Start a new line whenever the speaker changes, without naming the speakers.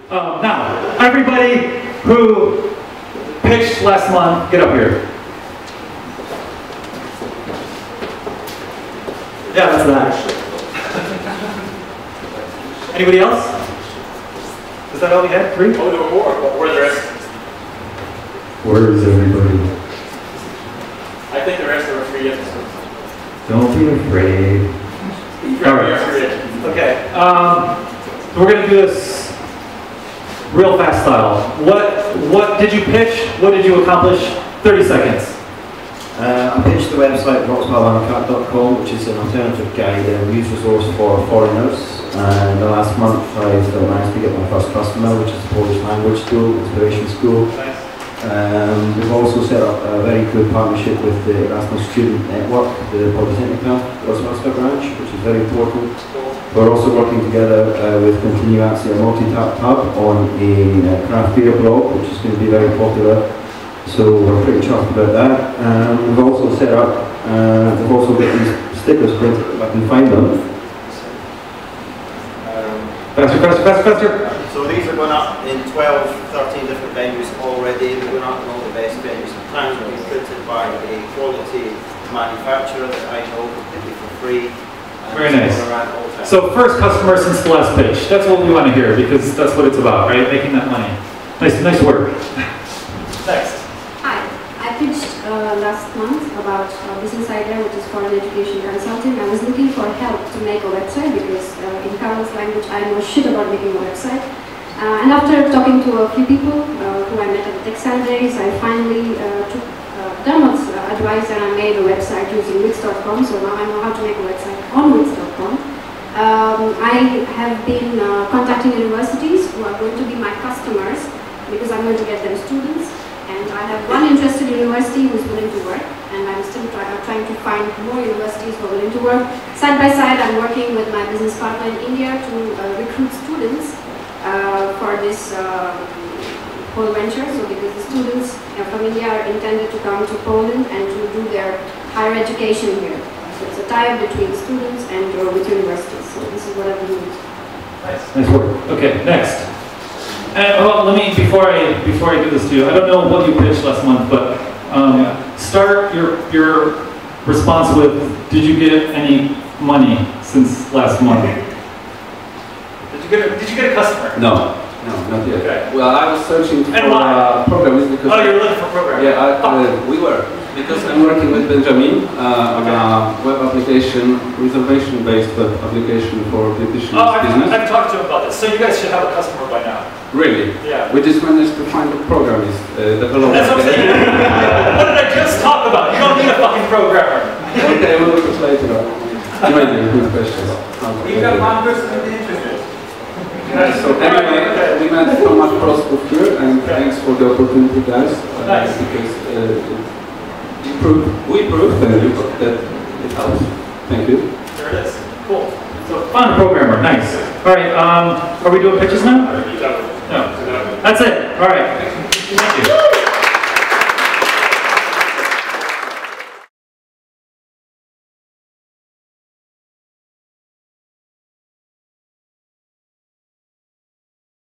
Now, everybody who pitched last month, get up here. Yeah, that's that. Anybody else? Is that all we had? 3?
Oh, there were more. What were the rest?
Where is everybody?
I think the rest of them are 3 episodes.
Don't be afraid. All right. Okay. We're going to do this real fast style. What did you pitch? What did you accomplish? 30 seconds.
I pitched the website rocksmileuncut.com, which is an alternative guide and news resource for foreigners. And the last month I've managed to get my first customer, which is the Polish language school, Inspiration School.
Nice.
We've also set up a very good partnership with the Erasmus Student Network, the Polytechnica Wrocławska branch, which is very important.
Cool.
We're also working together with Continuacja Multi-Tap Hub on a craft beer blog, which is going to be very popular. So we're pretty chuffed about that. We've also set up, we've also got these stickers printed, if I can find them.
Faster.
So these are going up in 12, 13 different venues already. They're going up in all the best venues in town. They're being printed by a quality manufacturer that I know completely for free.
Very nice. So first customer since the last pitch. That's what we want to hear because that's what it's about, right? Making that money. Nice work. Next.
Hi, I pitched last month about Business Idea, which is foreign education consulting. I was looking for help to make a website because in Karol's language I know shit about making a website. And after talking to a few people who I met at the Tech Saturdays, I finally took Dermot's advice and I made a website using Wix.com. So now I know how to make a website on Wix.com. I have been contacting universities who are going to be my customers because I'm going to get them students. And I have one interested university who is willing to work, and I'm still trying to find more universities who are willing to work. Side by side, I'm working with my business partner in India to recruit students for this whole venture. So because the students from India are intended to come to Poland and to do their higher education here. So it's a tie-up between students and with universities. So this is what I've been doing.
Nice work. Okay, next. Well, let me before I do this to you. I don't know what you pitched last month, but start your response with: did you get any money since last month? Did you get a customer?
No, not yet.
Okay.
Well, I was searching for programmers because.
Oh, you're looking for programmers.
Yeah, we were. Because I'm working with Benjamin on a web application, reservation-based web application for British business.
I've talked to him about this. So you guys should have a customer by now.
Really?
Yeah.
We just managed to find a programmist, developer.
That's what I'm saying. What did I just talk about? You don't need a fucking programmer.
Okay, we'll look at it later. You might have good questions.
You got one person interested.
So anyway, we met Thomas Proskov here, and thanks for the opportunity, guys.
Nice.
Because we proved that it helps. Thank you.
There it is. Cool. So fun programmer. Nice. All right. Are we doing pitches now? No. That's it. All right. Thank you.